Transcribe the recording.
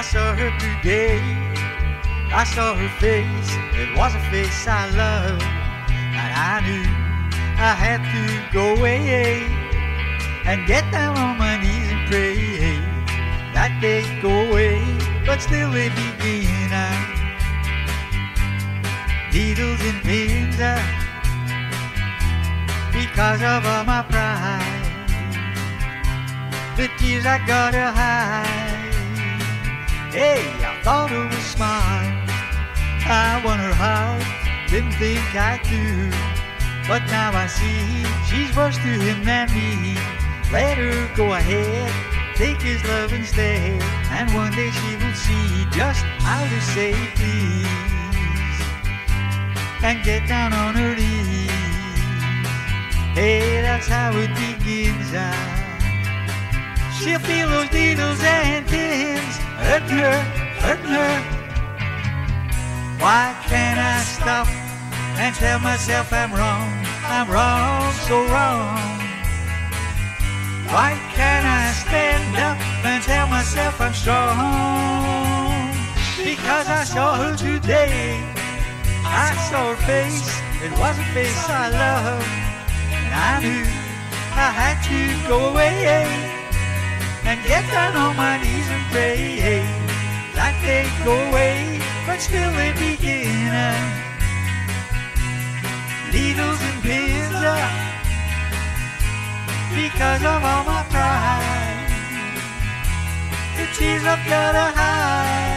saw her today. I saw her face. It was a face I loved. And I knew I had to go away and get down on my knees and pray that they go away, but still they begin. Needles and pins because of all my pride, the tears I gotta hide. Hey, I thought it was smart. I wonder how, didn't think I could. But now I see she's worse to him than me. Let her go ahead, take his love instead, and one day she will see just how to say please and get down on her knees. Hey, that's how it begins. She'll feel those needles and pins hurting her, hurting her. Why can't I stop and tell myself I'm wrong, so wrong? Why can't I stand up and tell myself I'm strong? Because I saw her today. I saw her face. It was a face I loved. And I knew I had to go away and get down on my knees and pray that they go away, but still they begin. Needles and pins because of all my pride, the tears I've gotta hide.